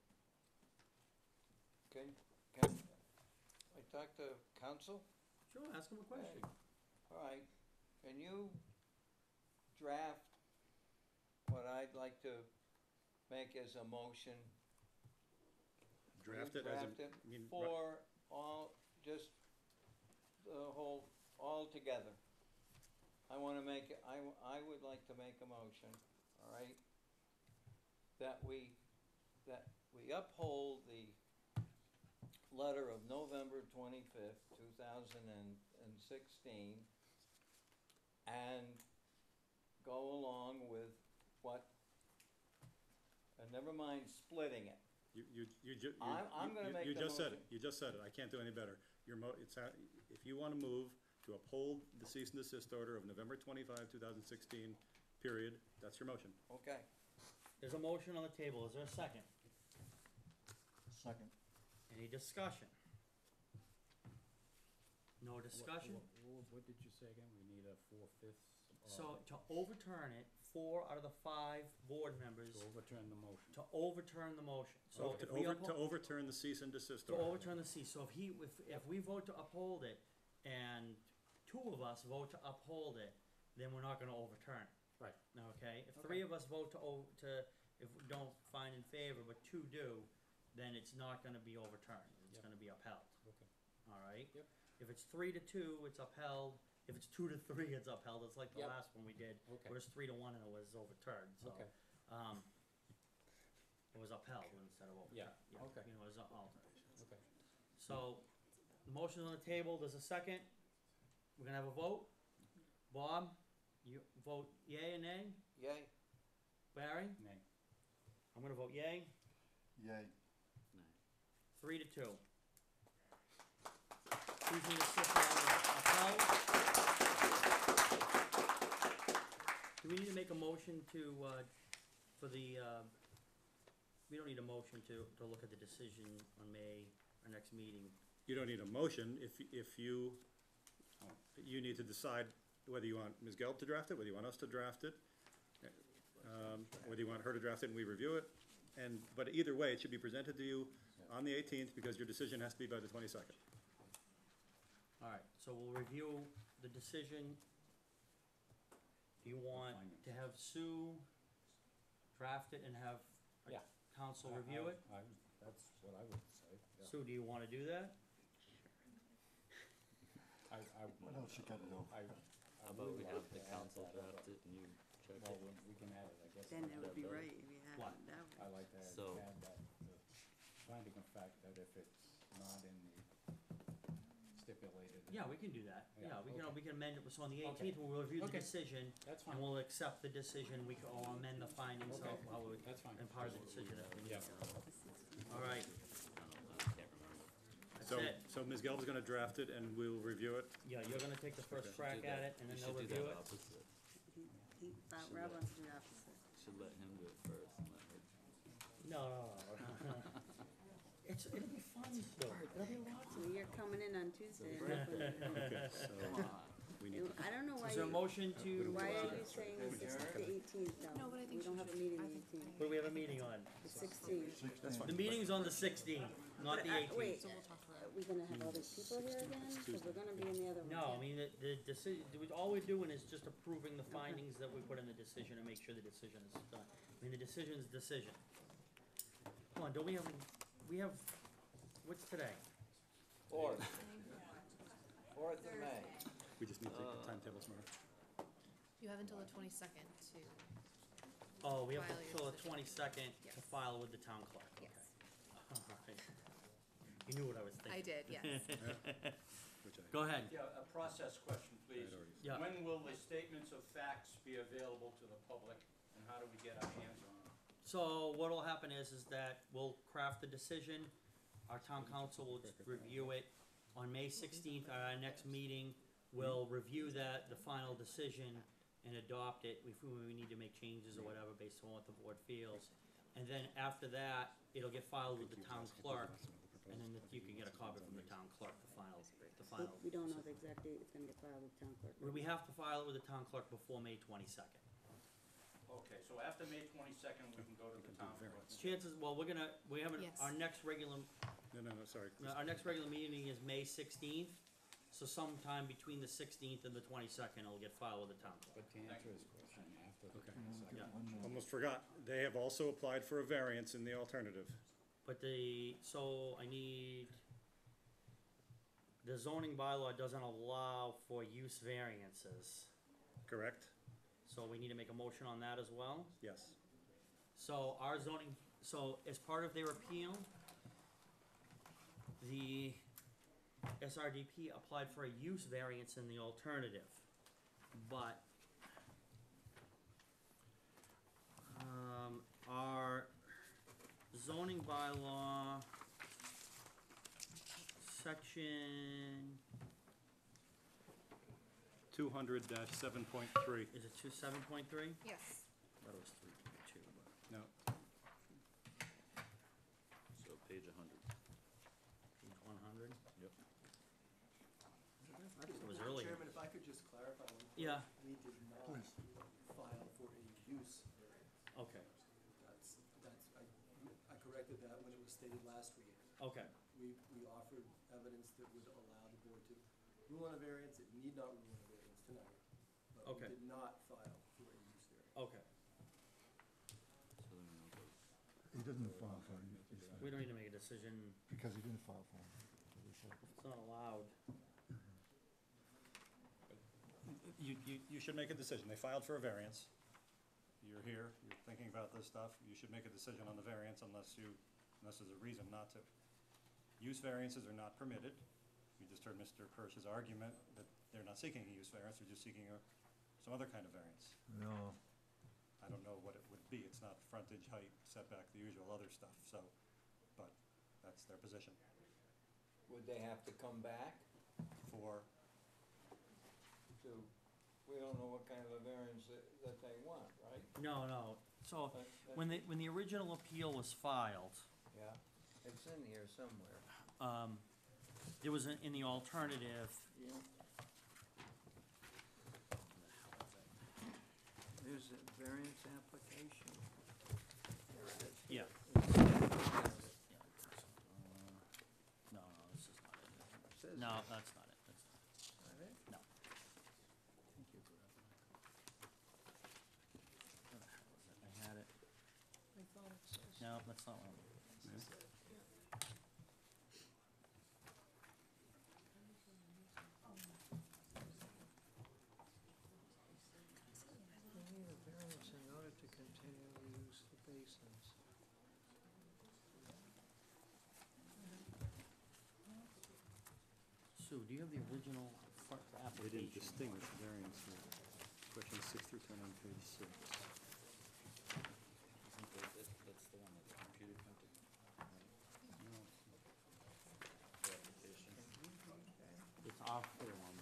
Can, can I talk to council? Sure, ask him a question. All right, can you draft what I'd like to make as a motion? Will you Draft it as a, draft it I mean, ri- For all, just the whole, all together. I wanna make, it- I, w- I would like to make a motion, all right? That we, that we uphold the letter of November twenty-fifth, two thousand and sixteen, and go along with what, and never mind splitting it. you, you, you ju- you, I'm- I'm you- gonna you- make you the just said it. motion. You just said it. I can't do any better. Your mo, it's, a- if you wanna move to uphold the cease and desist order of November twenty-five, two thousand sixteen, period, that's your motion. Okay, There's a motion on the table, is there a second? Second. Any discussion? No discussion? What, what, what did you say again? We need a four-fifths? So to overturn it, four out of the five board members To overturn the motion. to overturn the motion. So To if we over, uphold. to overturn the cease and desist To order. overturn the cease, so if he, if, if we vote to uphold it, and two of us vote to uphold it, then we're not gonna overturn it. Right. Okay, if three of us vote to o- to, if we don't find in favor, but two do, then it's not gonna be overturned, it's Yep. gonna be upheld, Okay. alright? Yep. If it's three to two, it's upheld, if it's two to three, it's upheld, it's like the Yep. last one we did, Okay. where it's three to one and it was overturned, so. Okay. Um, it was upheld instead of overturned. Yeah, okay. You know, it was altered. Okay. So, the motion's on the table, there's a second, we're gonna have a vote. Bob, you vote yay and nay? yay, Barry? Nay. I'm gonna vote yay, Yay. three to two. Please need to sit down and upheld. Do we need to make a motion to, uh, for the, uh, we don't need a motion to, to look at the decision on May, our next meeting. You don't need a motion if, if you, you need to decide whether you want Miz Gelb to draft it, whether you want us to draft it, um, whether you want her to draft it and we review it. And, but either way, it should be presented to you on the eighteenth because your decision has to be by the twenty-second. Alright, so we'll review the decision. Do you want to have Sue draft it and have Yeah. council I- review I- it? I, that's what I would say, yeah. Sue, do you wanna do that? I, I. What else you gotta do? I, I How about would we like have to the add council that, draft but- it and you check Well, it? we, we can add it, I guess. Then it would be better. right if you had What? it that way. I like to add, So- add that, the finding of fact that if it's not in the stipulated Yeah, we can do that, Yeah, yeah, we can, okay. we can amend it, so on the Okay. eighteenth, we'll review the Okay. decision, That's and fine. we'll accept the decision, we can, or amend the findings of Okay. how we, That's fine. and part of the decision if we need Yeah. to. All right, I don't, I can't remember. that's So, it, so Miz Gelb's gonna draft it and we'll review it. yeah, you're gonna take the first Okay. crack Do at that- it, and you then should they'll do review that it. opposite. He, he, uh, Should Rob let- wants to do the opposite. Should let him do it first and let her. No, no, no. It's, it'll be fun, though, it'll be a lot. So you're coming in on Tuesday. and Okay, hopefully- so Come on. we need, I don't know why Is there a you, motion to, why uh, are you saying the six- the eighteenth though? No, but I think We she don't have a should- meeting I the think- eighteenth. what do we have a meeting on? The sixteenth. Sixteen. The meeting's on the sixteenth, not the eighteenth. Wait, So we'll talk about are we gonna have all these people here again? Cause we're gonna be in the other one. No, I mean, the, the decision, all we're doing is just approving the findings that we put in the decision and make sure the decision is done. I mean, the decision's decision. Come on, don't we have, we have, what's today? Fourth. Fourth of May. we just need to take the timetable tomorrow. You have until the twenty-second to, Oh, we have File your until the decision. twenty-second to Yes. file with the town clerk. yes, Okay. Alright. You knew what I was thinking. I did, yes. Which I, Go ahead. Yeah, a process question, please. I'd already- Yeah. When will the statements of facts be available to the public, and how do we get our hands on them? So what'll happen is, is that we'll craft the decision, our town council will review it. On May sixteenth, our next meeting, we'll review that, the final decision, and adopt it, if we, we need to make changes or whatever based on what the board feels. And then after that, it'll get filed with the town clerk, and then you can get a copy from the town clerk, the final, the final. We don't know the exact date it's gonna get filed with town clerk. We have to file it with the town clerk before May twenty-second. Okay, so after May twenty-second, we can go to the town clerk. Chances, well, we're gonna, we haven't, Yes. our next regular, no, no, no, sorry. our next regular meeting is May sixteenth. So sometime between the sixteenth and the twenty-second, it'll get filed with the town clerk. But to answer his question, after the Okay. twenty-second. Yeah. One more. Almost forgot, they have also applied for a variance in the alternative. But the, so I need, the zoning bylaw doesn't allow for use variances. Correct? So we need to make a motion on that as well. Yes. So our zoning, so as part of their appeal, the S R D P applied for a use variance in the alternative, but um, our zoning bylaw, section, Two hundred dash seven point three. is it two seven point three? Yes, Thought it was three point two, but. No, So page a hundred. Page one hundred? Yep. It was earlier. Chairman, if I could just clarify one. point. Yeah. We did not Please. file for a use variance. Okay, That's, that's, I, I corrected that when it was stated last week. okay, We, we offered evidence that would allow the board to rule on a variance. It need not rule on a variance tonight. But Okay. we did not file for a use variance. okay. So then we'll go. He didn't file for it, he said, We don't need to make a decision, because he didn't file for it. He said. it's not allowed. you, you, you should make a decision. They filed for a variance. You're here, you're thinking about this stuff, you should make a decision on the variance unless you, unless there's a reason not to. Use variances are not permitted. You just heard Mister Kirsch's argument that they're not seeking a use variance, they're just seeking a, some other kind of variance. No, I don't know what it would be. It's not frontage, height, setback, the usual other stuff, so, but that's their position. Would they have to come back For, to, we don't know what kind of a variance that, that they want, right? No, no, so, But- but- when the, when the original appeal was filed, Yeah, it's in here somewhere. um, there was, a- in the alternative, Yeah. There's a variance application. There it is. yeah. It No, no, this is not it. says No, it. that's not it, that's not it. Not it? No. Thank you for that. Where the hell is it? I had it. I thought it says. No, that's not one of them. We need a variance in order to continually use the basins. So Sue, do you have the original fir- They didn't application? distinguish variance here. Question six through ten on page six. Isn't that, that- that's the one that the computer printed? No. The application. It's our form.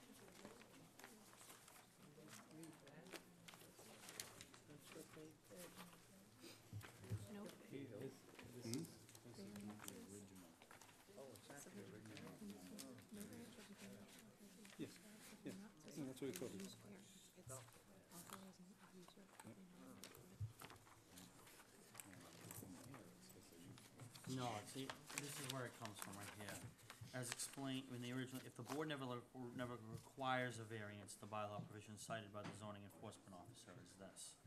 Nope. Hmm? This is not the original. Yes, yeah, yeah, that's what we called it. No, see, this is where it comes from right here. As explained, in the original, if the board never, le- never requires a variance, the bylaw provision cited by the zoning enforcement officer is this.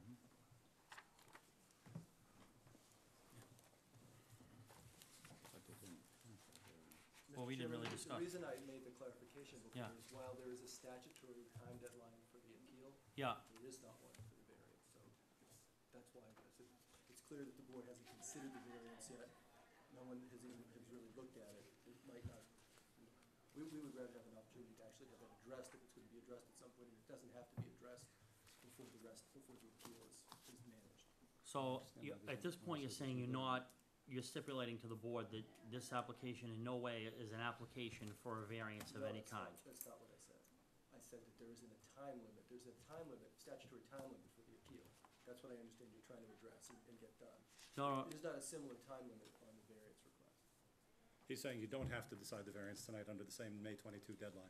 But they didn't have that variance. Well, we didn't Mister really Chairman, discuss. The reason I made the clarification Yeah. before is while there is a statutory time deadline for the appeal, Yeah, there is not one for the variance, so it's- that's why I said, it's clear that the board hasn't considered the variance yet. No one has even, has really looked at it. It might not, we, we would rather have an opportunity to actually have that addressed if it's gonna be addressed at some point, and it doesn't have to be addressed before the rest, before the appeal is, is managed. so, you, at this point, you're saying you're not, you're stipulating to the board that this application in no way is an application for a variance of No, any that's not- kind? That's not what I said. I said that there isn't a time limit, there's a time limit, statutory time limit for the appeal. That's what I understand you're trying to address and, and get done. No, no, There's not a similar time limit on the variance request. He's saying you don't have to decide the variance tonight under the same May twenty-two deadline.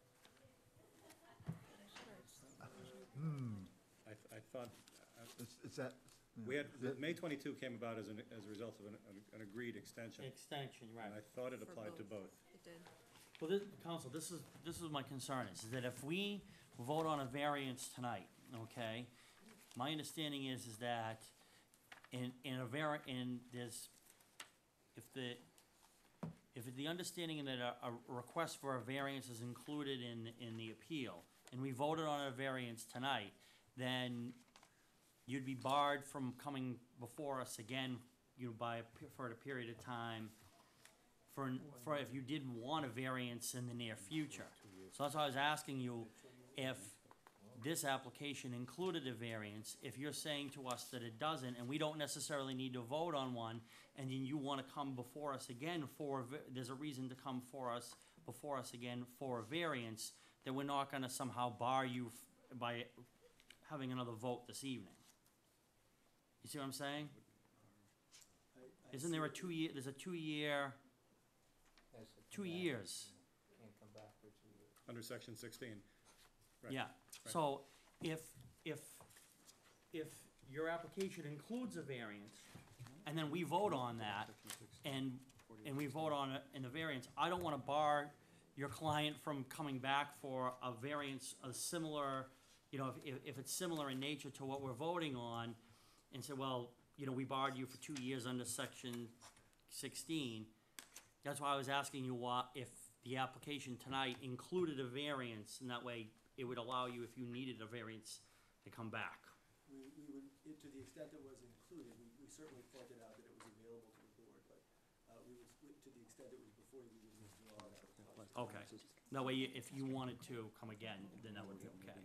I, th- I thought, uh, It's, it's that. we had, the that- May twenty-two came about as an, as a result of an, an- an agreed extension. extension, right. And I thought it For applied to both. both. It did. Well, this, council, this is, this is my concern, is that if we vote on a variance tonight, okay, my understanding is, is that in, in a vari, in this, if the, if the understanding that a, a request for a variance is included in, in the appeal, and we voted on a variance tonight, then you'd be barred from coming before us again, you know, by, a pe- for a period of time, for, n- for if you did want a variance in the near future. So that's why I was asking you if this application included a variance, if you're saying to us that it doesn't, and we don't necessarily need to vote on one, and then you wanna come before us again for, a va- there's a reason to come for us, before us again for a variance, that we're not gonna somehow bar you f- by having another vote this evening. You see what I'm saying? I- I Isn't see there a what you- two-year, there's a two-year, two years? Under section sixteen. Right. Yeah, Right. so if, if, if your application includes a variance, and then we vote on that, and, and we vote on it in the variance, I don't wanna bar your client from coming back for a variance, a similar, you know, if, if, if it's similar in nature to what we're voting on, and say, well, you know, we barred you for two years under section sixteen. That's why I was asking you what, if the application tonight included a variance, and that way it would allow you, if you needed a variance, to come back. We, we would, it- to the extent it was included, we, we certainly pointed out that it was available to the board, but, uh, we was, we- to the extent it was before you, we would withdraw that request. Okay, that way, you- if you wanted to come again, then that would be okay.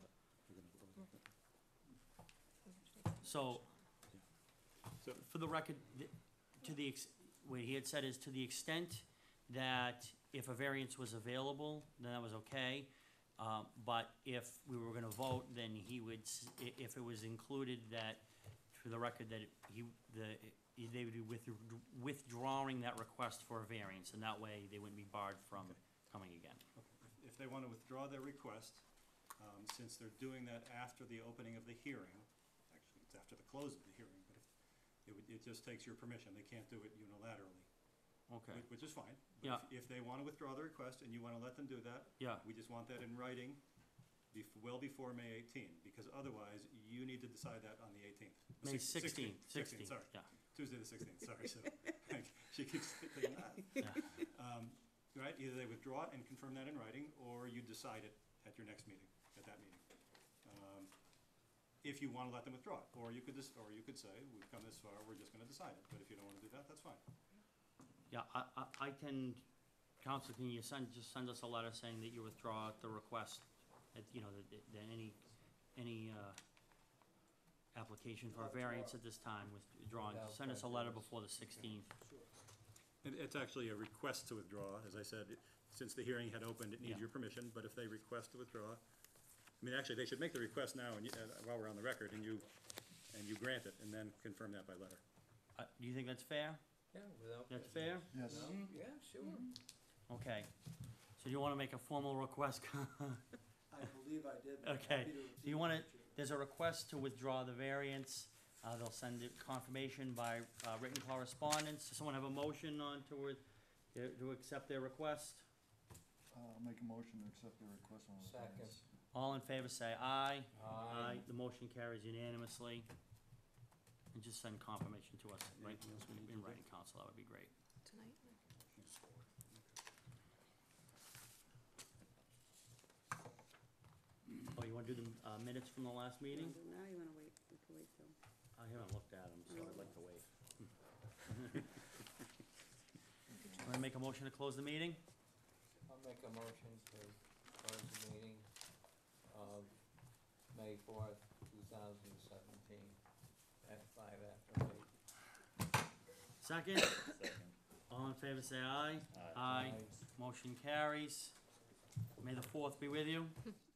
So, So, for the record, th- to the, ex- what he had said is, to the extent that if a variance was available, then that was okay. Um, but if we were gonna vote, then he would, s- i- if it was included that, for the record, that he, the, they would be withdraw- withdrawing that request for a variance, and that way they wouldn't be barred from coming again. if- if they want to withdraw their request, um, since they're doing that after the opening of the hearing, actually, it's after the close of the hearing, but if, it would, it just takes your permission, they can't do it unilaterally. Okay, Whi- Which is fine. But Yeah. if- If they want to withdraw the request and you want to let them do that, yeah, we just want that in writing bef- well before May eighteenth, because otherwise, you need to decide that on the eighteenth. May sixteenth, Sixteenth, sixteenth, sorry. yeah, Tuesday the sixteenth, sorry, so, she keeps thinking that. yeah. Um, Right, either they withdraw it and confirm that in writing, or you decide it at your next meeting, at that meeting. Um, If you wanna let them withdraw it, or you could just, or you could say, we've come this far, we're just gonna decide it, but if you don't wanna do that, that's fine. Yeah, I, I, I can Council, can you send, just send us a letter saying that you withdraw the request, that, you know, that, that- that any, any, uh, application for a variance at this time withdrawn, send us a letter before the sixteenth. It, it's actually a request to withdraw, as I said, it- since the hearing had opened, it needs Yeah. your permission, but if they request to withdraw, I mean, actually, they should make the request now, and you, uh, while we're on the record, and you, and you grant it, and then confirm that by letter. Uh, do you think that's fair? Yeah, without. That's fair? Yes. Yeah, sure. Okay. So you wanna make a formal request? I believe I did. but I'm Okay. happy to Do you repeat wanna, it, Chair. there's a request to withdraw the variance. Uh, they'll send it confirmation by, uh, written correspondence. Does someone have a motion on to, with- to, to accept their request? Uh, I'll make a motion to accept the request on the Second. variance. All in favor, say aye. Aye. The motion carries unanimously. And just send confirmation to us, right, in writing, council, that would be great. Tonight? Oh, you wanna do the, uh, minutes from the last meeting? Now you wanna wait, we can wait till. I haven't looked at them, so I'd like to wait. Wanna make a motion to close the meeting? I'll make a motion to close the meeting of May fourth, two thousand seventeen, at five after eight. Second? Second. All in favor, say aye. Aye. Motion carries. May the fourth be with you.